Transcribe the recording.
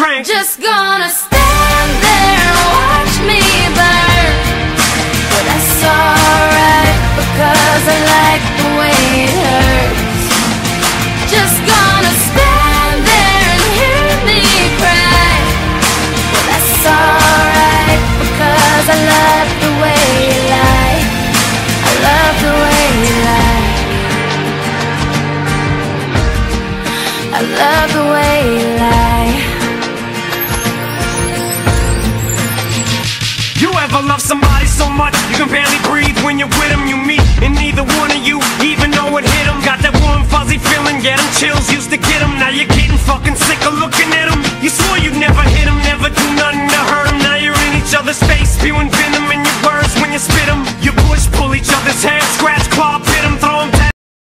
crank. Just gonna stand there and watch me burn. But that's alright, because I like the way it hurts. Just gonna stand there and hear me cry. But that's alright, because I love the way you lie. I love the way you lie. I love the way you lie. You ever love somebody so much you can barely breathe when you're with them? You meet and neither one of you even know it hit them. Got that warm fuzzy feeling, get them chills, used to get them. Now you're getting fucking sick of looking at them. You swore you'd never hit them.